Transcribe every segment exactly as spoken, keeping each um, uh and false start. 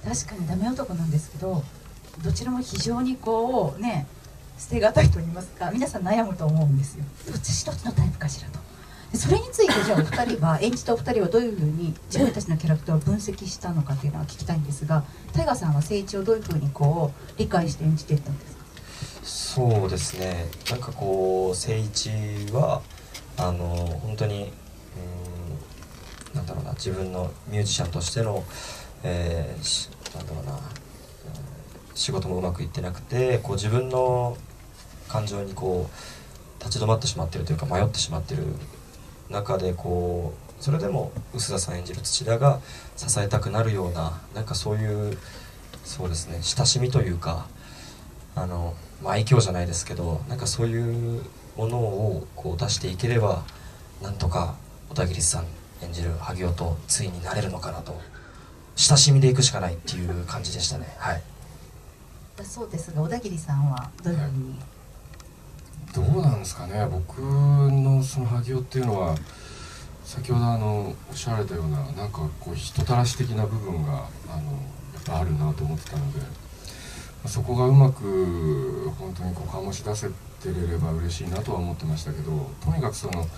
確かにダメ男なんですけど、どちらも非常にこうね捨てがたいと言いますか、皆さん悩むと思うんですよ。どっち一つのタイプかしらと。でそれについてじゃあお二人は演じたお二人はどういうふうに自分たちのキャラクターを分析したのかっていうのは聞きたいんですが、タイガーさんは誠一をどういうふうにこう理解して演じていったんですか？ そうですね、なんかこう誠一はあの本当にうんなんだろうな、自分のミュージシャンとしての、えー、なんだろうな、うん、仕事もうまくいってなくて、こう自分の感情にこう立ち止まってしまっているというか迷ってしまっている中で、こうそれでも臼田さん演じる土田が支えたくなるような、なんかそういうそうですね親しみというか、あの、まあ、愛嬌じゃないですけど、なんかそういうものをこう出していければなんとか小田切さん演じる萩尾とついになれるのかなと、親しみでいくしかないっていう感じでしたね。はい。 だそうですが、小田切さんはどういうふうに、 どうなんですかね。僕のその萩尾っていうのは先ほどあのおっしゃられたようななんかこう人たらし的な部分があのやっぱあるなと思ってたので、そこがうまく本当にこう醸し出せてれれば嬉しいなとは思ってましたけど、とにかくその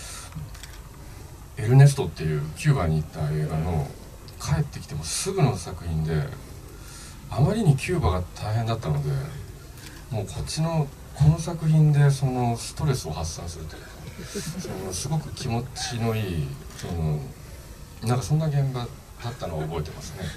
エルネストっていうキューバに行った映画の帰ってきてもすぐの作品で、あまりにキューバが大変だったので、もうこっちのこの作品でそのストレスを発散するというか、そのすごく気持ちのいい、そのなんかそんな現場だったのを覚えてますね。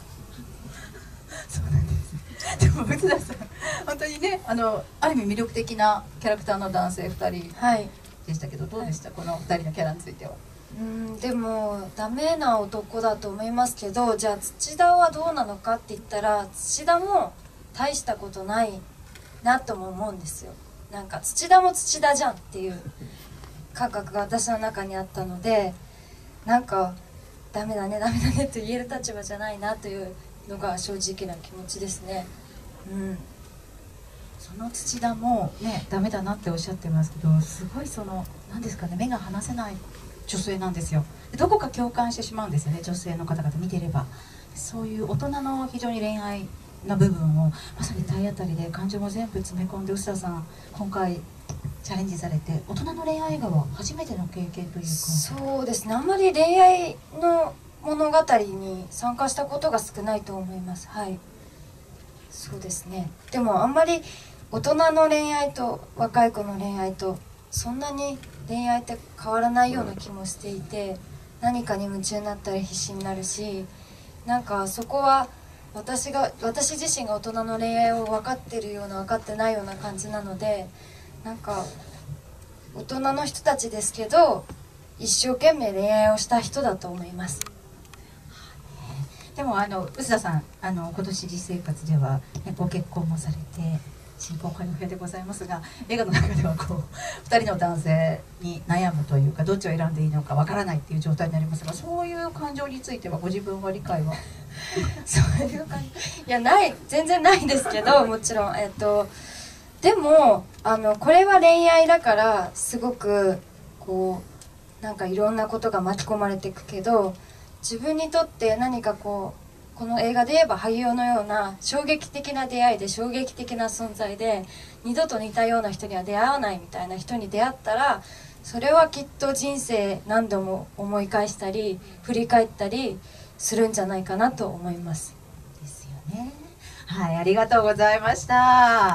そうなんですね。でも臼田さん本当にね、あのある意味魅力的なキャラクターの男性ふたりでしたけど、はい、どうでした、はい、このふたりのキャラについては。 うんでもダメな男だと思いますけど、じゃあ土田はどうなのかって言ったら、土田も大したことないなとも思うんですよ。なんか土田も土田じゃんっていう感覚が私の中にあったので、なんかダメだねダメだねと言える立場じゃないなというのが正直な気持ちですね。うん、 その土田もねダメだなっておっしゃってますけど、すごいその何ですかね、目が離せない女性なんですよ。どこか共感してしまうんですよね、女性の方々見てれば。そういう大人の非常に恋愛な部分をまさに体当たりで感情も全部詰め込んで、臼田さん今回チャレンジされて、大人の恋愛映画は初めての経験というか。 そうですね、あんまり恋愛の物語に参加したことが少ないと思います。はい、そうですね。でもあんまり大人の恋愛と若い子の恋愛とそんなに恋愛って変わらないような気もしていて、何かに夢中になったり必死になるし、なんかそこは私が私自身が大人の恋愛を分かってるような分かってないような感じなので、なんか大人の人たちですけど一生懸命恋愛をした人だと思います。 でもあの臼田さん、あの今年実生活では、ね、ご結婚もされて新婚会の部屋でございますが、映画の中ではこうふたりの男性に悩むというか、どっちを選んでいいのかわからないっていう状態になりますが、そういう感情についてはご自分は理解はそういう感じいやない全然ないですけど、もちろんえっとでもあのこれは恋愛だからすごくこうなんかいろんなことが巻き込まれていくけど、自分にとって何かこうこの映画で言えば萩尾のような衝撃的な出会いで衝撃的な存在で、二度と似たような人には出会わないみたいな人に出会ったら、それはきっと人生何度も思い返したり振り返ったりするんじゃないかなと思います。 ですよね。はい、ありがとうございました。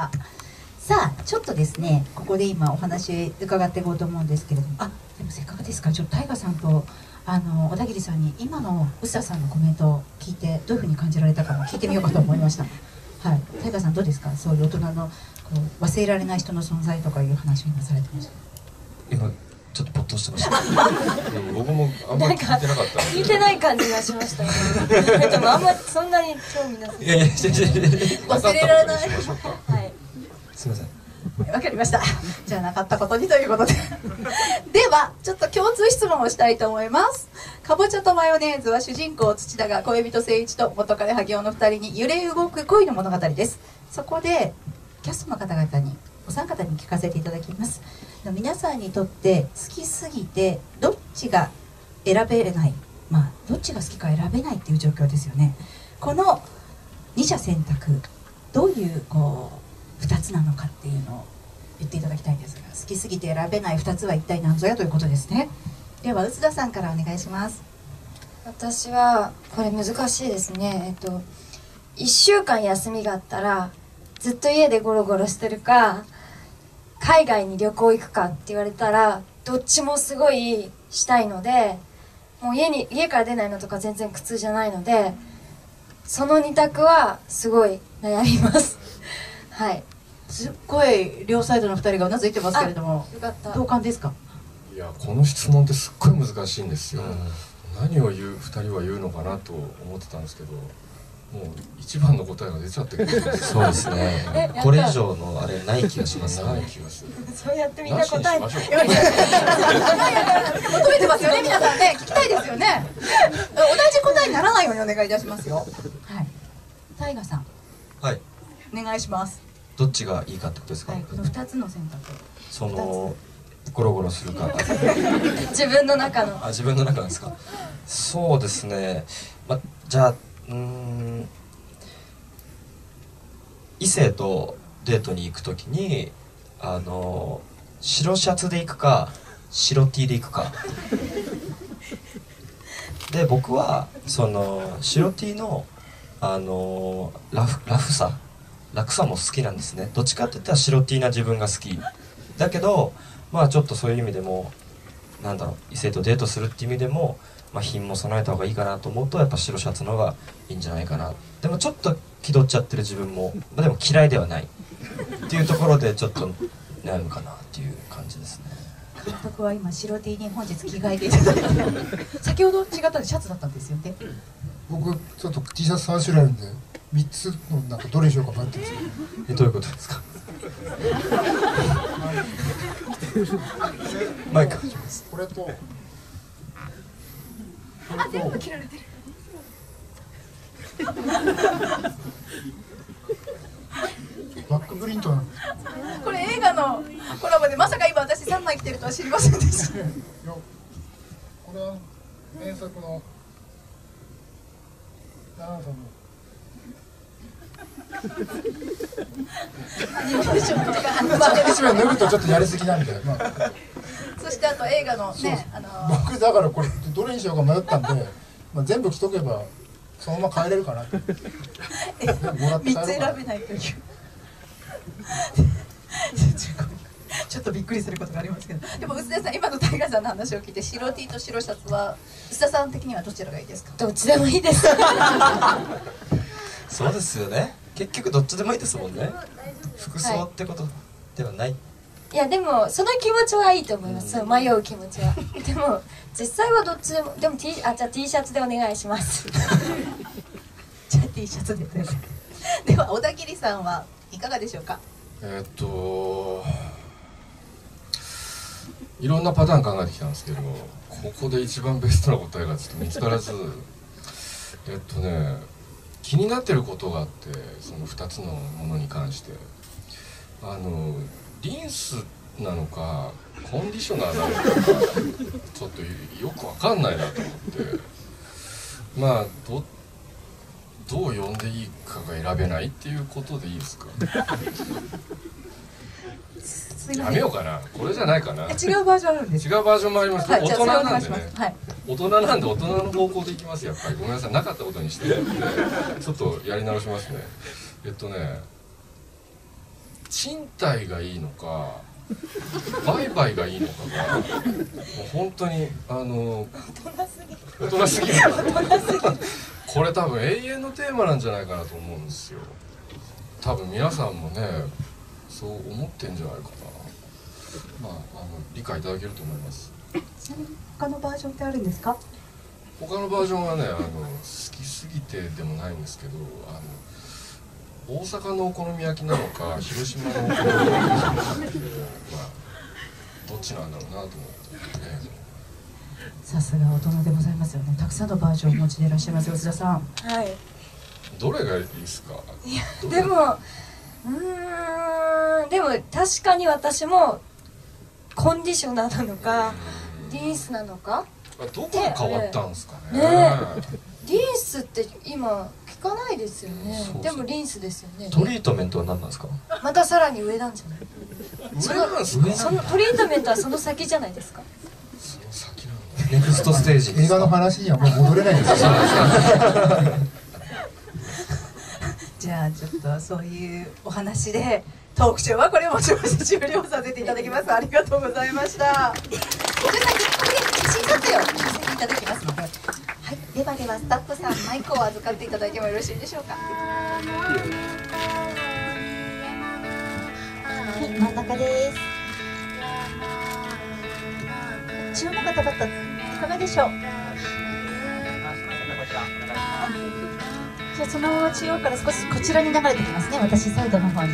さあちょっとですね、ここで今お話伺っていこうと思うんですけれども、あでもせっかくですからちょっと大我さんとあの小田切さんに今の臼田さんのコメントを聞いてどういうふうに感じられたかも聞いてみようかと思いました。はい、大我さんどうですか、そういう大人のこう忘れられない人の存在とかいう話を今されてました。 今ちょっとポッとしてましたでも僕もあんまり聞いてなかった聞いてない感じがしましたねでもあんまりそんなに興味なくて、 いやいや忘れられない、 はい、 すみません。 わかりました。じゃあなかったことにということでではちょっと共通質問をしたいと思います。かぼちゃとマヨネーズは主人公土田が恋人誠一と元彼萩尾のふたりに揺れ動く恋の物語です。そこでキャストの方々にお三方に聞かせていただきます。皆さんにとって好きすぎてどっちが選べない、まあどっちが好きか選べないっていう状況ですよね。この二者選択、どういうこうふたつなのかっていうのを言っていただきたいんですが、好きすぎて選べないふたつは一体何ぞやということですね。では臼田さんからお願いします。 私はこれ難しいですね。えっといっしゅうかん休みがあったらずっと家でゴロゴロしてるか海外に旅行行くかって言われたらどっちもすごいしたいので、もう家に家から出ないのとか全然苦痛じゃないので、そのに択はすごい悩みますはい。 すっごい両サイドのふたりがうなずいてますけれども、 よかった。 同感ですか？ いやこの質問ってすっごい難しいんですよ、 うん何を言うふたりは言うのかなと思ってたんですけど、もう一番の答えが出ちゃってるんですよそうですね。これ以上のあれない気がしますないね。 気がする。 そうやってみんななしに答えしましょうか。 求めてますよね、皆さんね。聞きたいですよね。同じ答えにならないようにお願いいたしますよ。はい。タイガさん、 はい。 お願いします。 どっちがいいかってことですか。 はい、このふたつの選択。 そのゴロゴロするか。 自分の中のあ、自分の中なんですか。そうですね。ま、じゃあ、うーん。異性とデートに行くときに、あの白シャツで行くか白 T で行くか。で僕はその白 T のあのラフラフさ楽さも好きなんですね。どっちかって言ったら白 T な自分が好きだけど、まあちょっとそういう意味でもなんだろう、異性とデートするっていう意味でも、まあ、品も備えた方がいいかなと思うとやっぱ白シャツの方がいいんじゃないかな。でもちょっと気取っちゃってる自分も、まあ、でも嫌いではないっていうところでちょっと悩むかなっていう感じですね。 監督は今白 T に本日着替えていただいて先ほど違ったシャツだったんですよね。 僕ちょっと T シャツさん種類あるんでみっつのなんかどれにしようか迷ってるんですけど、 えどういうことですか。マイク始めます。 これとこれと着られてる。 バックプリントなんですこれ映画のコラボでまさか今私さんまい着てるとは知りませんでした。 けど、これは原作の奈々さんの一枚脱ぐとちょっとやりすぎなんで、まあ、 そしてあと映画のね、あのー僕だからこれどれにしようか迷ったんで、まあ、全部着とけばそのまま帰れるかなってもらって帰ろうかな。 みっつ選べないというちょっとびっくりすることがありますけど、でも臼田さん、今のタイガーさんの話を聞いて白 T と白シャツは臼田さん的にはどちらがいいですか？ どっちでもいいですそうですよね。結局どっちでもいいですもんね。服装ってことではない。 いやでもその気持ちはいいと思います、そう迷う気持ちはでも実際はどっちでも、でも T、あ、じゃあ T シャツでお願いしますじゃあ T シャツででは小田切さんはいかがでしょうか？ えーっといろんなパターン考えてきたんですけど、ここで一番ベストな答えがちょっと見つからずえっとね気になってることがあって、そのふたつのものに関してあのリンスなのかコンディショナーなのかがちょっとよくわかんないなと思って、まあどどう呼んでいいかが選べないっていうことでいいですか？やめようかな、これじゃないかな。 違うバージョンあるんです違うバージョンもあります。 はい、 大人じゃあそれおなんでね願いします。はい。 大人なんで大人の方向でいきます。やっぱりごめんなさい、なかったことにしてちょっとやり直しますね。えっとね賃貸がいいのか売買がいいのかがもう本当にあの大人すぎるこれ多分永遠のテーマなんじゃないかなと思うんですよ。多分皆さんもねそう思ってんじゃないかな。まあ、あの理解いただけると思います。 ちなみに他のバージョンってあるんですか？ 他のバージョンはねあの好きすぎてでもないんですけど、あの大阪のお好み焼きなのか広島のお好み焼きなのか、まあ、どっちなんだろうなと思って、ね、 さすが大人でございますよね。たくさんのバージョンをお持ちでいらっしゃいます臼田さん。 はいどれがいいですか？ でもうーんでも確かに私もコンディショナーなのかリンスなのかどこで変わったんですかね。 ねリンスって今効かないですよね。 そうそうでもリンスですよね。 トリートメントは何なんですか？ またさらに上なんじゃない？その上そのトリートメントはその先じゃないですか？ その先なの。 ネクストステージ映画の話にはもう戻れないんですよ。 じゃあちょっとそういうお話でトークショーはこれも終了させていただきます。ありがとうございました。おじさん、これ写真撮影をさせていただきますので、はい、ではではスタッフさんマイクを預かっていただいてもよろしいでしょうか。はい、真ん中です。中央の方々いかがでしょう。じゃあそのまま中央から少しこちらに流れてきますね。私サイドの方に。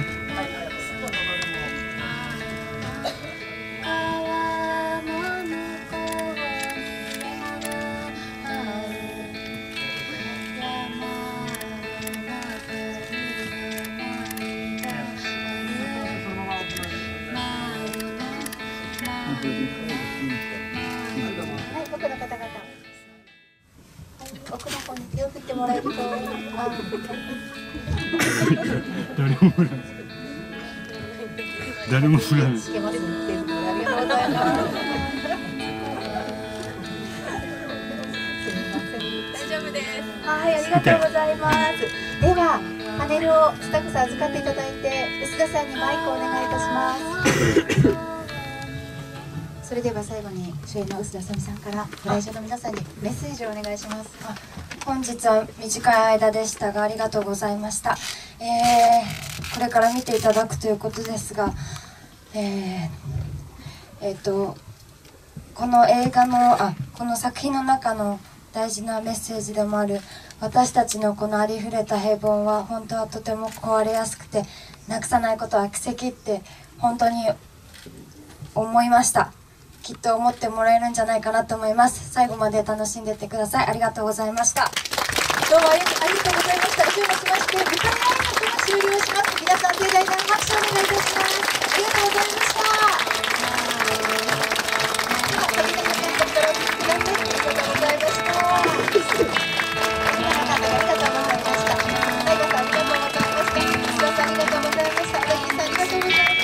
はい、僕の方々。奥の方に手を振ってもらえると、あ誰も振らない。誰も振らない。 つけますっていうことでありがとうございます。すみません。大丈夫です。はい、ありがとうございます。では、パネルをスタッフさん預かっていただいて、臼田さんにマイクをお願いいたします。それでは最後に主演の臼田あさみさんからご来場の皆さんにメッセージをお願いします。 本日は短い間でしたがありがとうございました。えー、これから見ていただくということですが、えー、えーとこの映画のあこの作品の中の大事なメッセージでもある私たちのこのありふれた平凡は本当はとても壊れやすくてなくさないことは奇跡って本当に思いました。きっと思ってもらえるんじゃないかなと思います。最後まで楽しんでいってください。ありがとうございました。 どうもありがとうございました。以上もしまして舞台挨拶が終了します。皆さん盛大な拍手をお願いいたします。ありがとうございました。あ、先ほどの先からお聞きください。ありがとうございました。ありがとうございました。大悟さんありがとうございました。石田さんありがとうございました。小田切さんありがとうございました。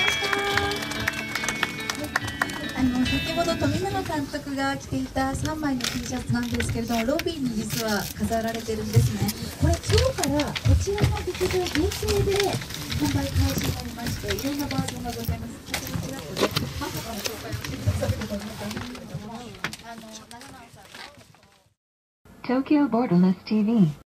あの先ほど富永監督が着ていたさんまいの T シャツなんですけれども、ロビーに実は飾られてるんですね。これ今日からこちらの劇場限定で販売開始になりまして、いろんなバージョンがございます。こちらちらっとね、まさかの紹介をしてくださることになったんですけれども、あの長野さんの Tokyo Borderless ティーブイ